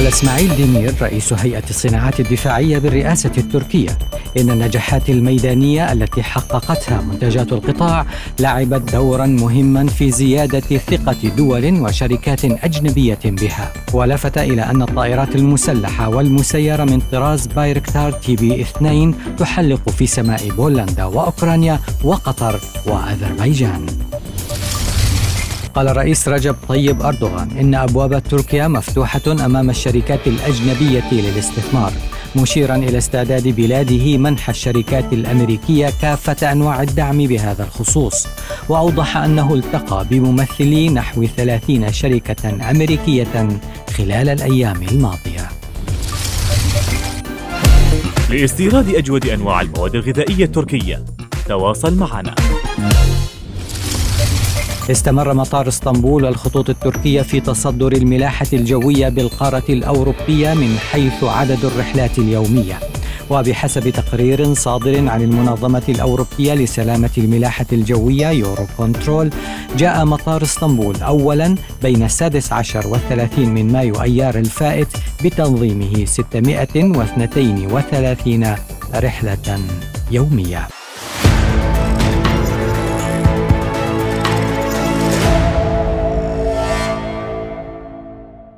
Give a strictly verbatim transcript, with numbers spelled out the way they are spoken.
إسماعيل ديمير رئيس هيئة الصناعات الدفاعية بالرئاسة التركية إن النجاحات الميدانية التي حققتها منتجات القطاع لعبت دورا مهما في زيادة ثقة دول وشركات أجنبية بها، ولفت إلى أن الطائرات المسلحة والمسيرة من طراز بايركتار تي بي اثنين تحلق في سماء بولندا وأوكرانيا وقطر وأذربيجان. قال الرئيس رجب طيب أردوغان إن أبواب تركيا مفتوحة أمام الشركات الأجنبية للاستثمار، مشيرا إلى استعداد بلاده منح الشركات الأمريكية كافة أنواع الدعم بهذا الخصوص، وأوضح أنه التقى بممثلي نحو ثلاثين شركة أمريكية خلال الأيام الماضية. لاستيراد أجود أنواع المواد الغذائية التركية تواصل معنا. استمر مطار اسطنبول والخطوط التركية في تصدر الملاحة الجوية بالقارة الأوروبية من حيث عدد الرحلات اليومية، وبحسب تقرير صادر عن المنظمة الأوروبية لسلامة الملاحة الجوية يورو كنترول، جاء مطار اسطنبول أولا بين السادس عشر والثلاثين من مايو أيار الفائت بتنظيمه ستمائة واثنين وثلاثين رحلة يومية.